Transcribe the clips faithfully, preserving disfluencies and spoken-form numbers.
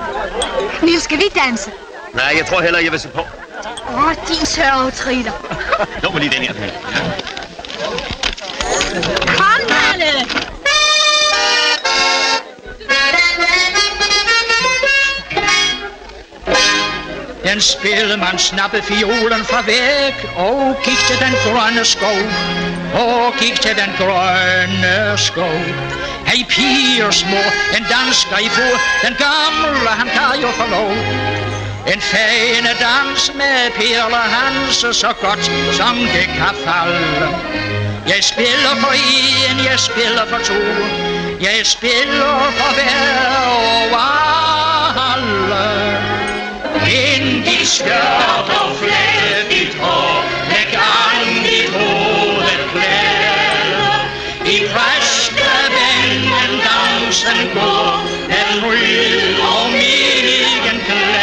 Niels, skal vi danse? Nej, jeg tror heller, jeg vil se på. Åh, oh, din sørgetritter. Lå mig lige den her. Ja. Kom, Halle! Den spillemand snappede fiolen fra væk og gik til den grønne skov. Og gik til den grønne skov. Hey piger små, en dansker i fod, den gamle han kan jo få lov. En fæne dans med perler hans, så godt som det kan falde. Jeg spiller for en, jeg spiller for to, jeg spiller for hver og alle. Vind dit skørt og flæt dit hår, læg an dit hovedet klæder. I præstevennen dansen går, den ryd og migen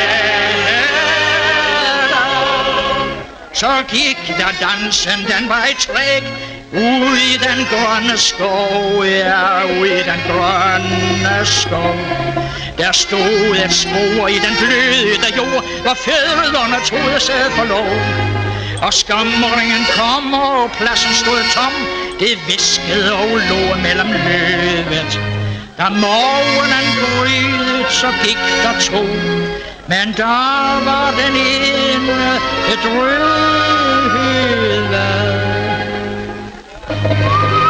klæder. Så gik der dansen den vej træk, ud i den grønne skov, ja, ud i den grønne skov. Der stod et spor i den bløde jord, hvor fødderne troede sig for lov. Og skamringen kom, og pladsen stod tom, det viskede og lå mellem løvet. Da morgenen gryede, så gik der to, men der var den ene et røde.